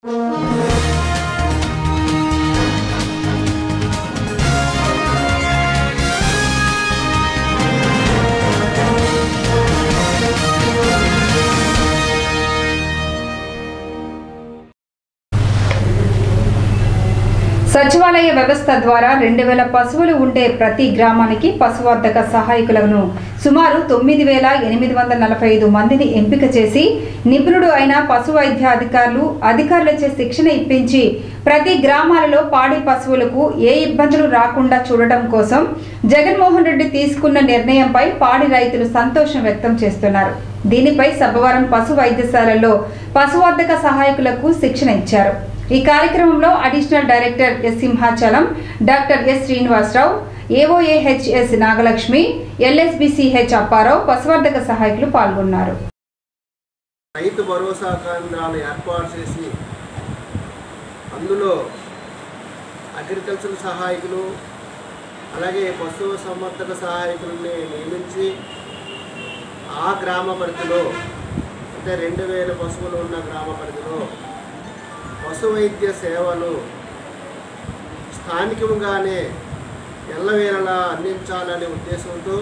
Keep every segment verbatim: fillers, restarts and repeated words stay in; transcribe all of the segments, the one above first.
సచివాలయ వ్యవస్థ ద్వారా రెండు వేల పశువులు ఉంటే ప్రతి గ్రామానికి పశువర్ధక సహాయకులను సుమారు తొమ్మిది వేల ఎనిమిది వందల నలభై ఐదు మందిని ఎంపిక చేసి నిపుణుడు అయిన పశు వైద్య అధికారులు అధికారులచే శిక్షణ ఇప్పించి ప్రతి గ్రామాలలో పాడి పశువులకు ఏ ఇబ్బందులు రాకుండా చూడటం కోసం జగన్మోహన్ రెడ్డి తీసుకున్న నిర్ణయంపై పాడి రైతులు సంతోషం వ్యక్తం చేస్తున్నారు. దీనిపై సబ్బవరం పశు వైద్యశాలలో పశువర్ధక సహాయకులకు శిక్షణ ఇచ్చారు. ఈ కార్యక్రమంలో additional director S Simhachalam, doctor S Srinivasarao, AOAHS Nagalakshmi, LSBCH Apparao పశువర్ధక సహాయకులు పాల్గొన్నారు. రైతు భరోసా కేంద్రాలు ఏర్పాటు చేసి అందులో అగ్రికల్చర్ సహాయకులు అలాగే పశు సంవర్ధక సహాయకులని నియమించి ఆ గ్రామ పరిధిలో అంటే రెండు వేల పశువులు ఉన్న గ్రామ పరిధిలో పశు వైద్య సేవలు స్థానికంగానే ఎల్లవేళలా అందించాలనే ఉద్దేశంతో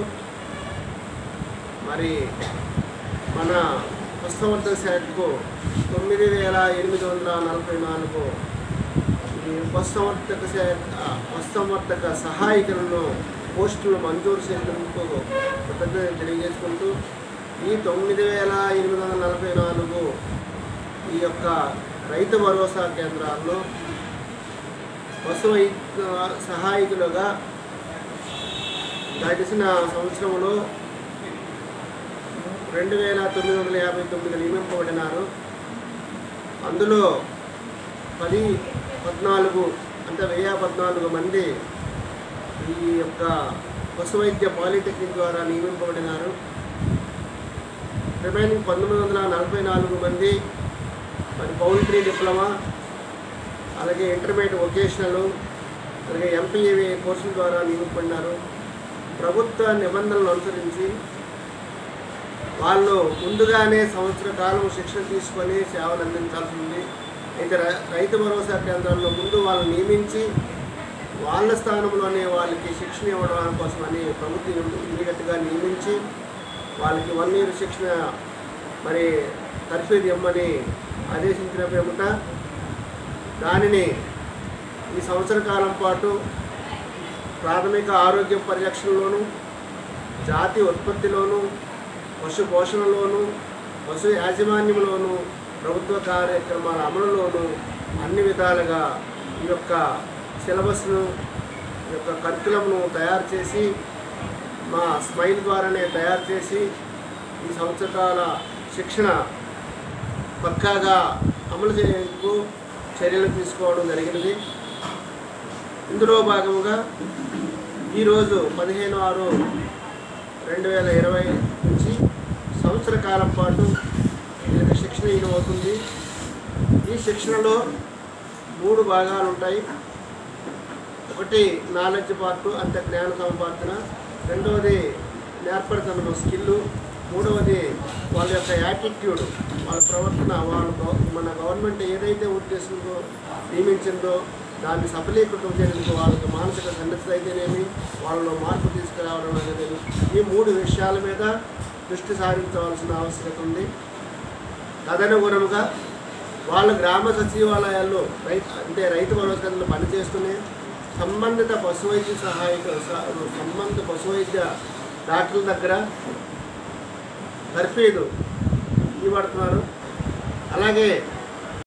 మరి మన పశుసంవర్ధక శాఖకు తొమ్మిది వేల ఎనిమిది వందల నలభై నాలుగు పశుసంవర్ధక శాఖ పశుసంవర్ధక సహాయకులను పోస్టులు మంజూరు చేసినందుకు కృతజ్ఞతలు తెలియజేసుకుంటూ ఈ తొమ్మిది వేల ఎనిమిది వందల నలభై నాలుగు ఈ యొక్క రైతు భరోసా కేంద్రాల్లో పశు వైద్య సహాయకులుగా గడిచిన సంవత్సరంలో రెండు వేల తొమ్మిది వందల యాభై తొమ్మిది నియమింపబడినారు. అందులో పది పద్నాలుగు అంటే వెయ్యి పద్నాలుగు మంది ఈ యొక్క పశు వైద్య పాలిటెక్నిక్ ద్వారా నియమింపబడినారు. రిమైనింగ్ పంతొమ్మిది వందల నలభై నాలుగు మంది మరి పౌల్ట్రీ డిప్లొమా అలాగే ఇంటర్మీడియట్ వొకేషనల్ అలాగే ఎంపీఏవి కోర్సుల ద్వారా నియమింపబడినారు. ప్రభుత్వ నిబంధనలు అనుసరించి వాళ్ళు ముందుగానే సంవత్సర కాలం శిక్షణ తీసుకొని సేవలు అందించాల్సి ఉంది. అయితే రైతు భరోసా కేంద్రాల్లో ముందు వాళ్ళు నియమించి వాళ్ళ స్థానంలోనే వాళ్ళకి శిక్షణ ఇవ్వడం కోసమని ప్రభుత్వం ఇమీడియట్గా నియమించి వాళ్ళకి వన్ ఇయర్ శిక్షణ మరి తర్ఫీదు ఇవ్వమని ఆదేశించిన పేరుట దానిని ఈ సంవత్సర కాలం పాటు ప్రాథమిక ఆరోగ్య పరిరక్షణలోను జాతి ఉత్పత్తిలోను పశు పోషణలోను పశు యాజమాన్యంలోను ప్రభుత్వ కార్యక్రమాల అమలులోను అన్ని విధాలుగా ఈ యొక్క సిలబస్ను ఈ యొక్క కరికులంను తయారు చేసి మా స్మైల్ ద్వారానే తయారు చేసి ఈ సంవత్సరాల శిక్షణ పక్కాగా అమలు చేసేందుకు చర్యలు తీసుకోవడం జరిగినది. ఇందులో భాగంగా ఈరోజు పదిహేను ఆరు రెండు వేల ఇరవై నుంచి సంవత్సర కాలం పాటు దీనికి శిక్షణ ఇవ్వబోతుంది. ఈ శిక్షణలో మూడు భాగాలు ఉంటాయి. ఒకటి నాలెడ్జ్ పార్టు అంటే జ్ఞాన సముపార్జన, రెండవది నేర్పరితనం స్కిల్లు, మూడవది వాళ్ళ యొక్క యాటిట్యూడ్ వాళ్ళ ప్రవర్తన వాళ్ళు మన గవర్నమెంట్ ఏదైతే ఉద్దేశంతో నియమించిందో దాన్ని సఫలీకృతం చేయడానికి వాళ్ళకి మానసిక సన్నద్ధత అయితేనేమి వాళ్ళలో మార్పు తీసుకురావడం అనేది ఈ మూడు విషయాల మీద దృష్టి సారించవలసిన ఆవశ్యకత ఉంది. తదనుగుణంగా వాళ్ళ గ్రామ సచివాలయాల్లో రైతు అంటే రైతు భరోసా కేంద్రంలో పనిచేస్తూనే సంబంధిత పశు వైద్య సహాయక సంబంధిత పశు వైద్య డాక్టర్ల దగ్గర తర్ఫీదు ఇవ్వబడుతున్నారు. అలాగే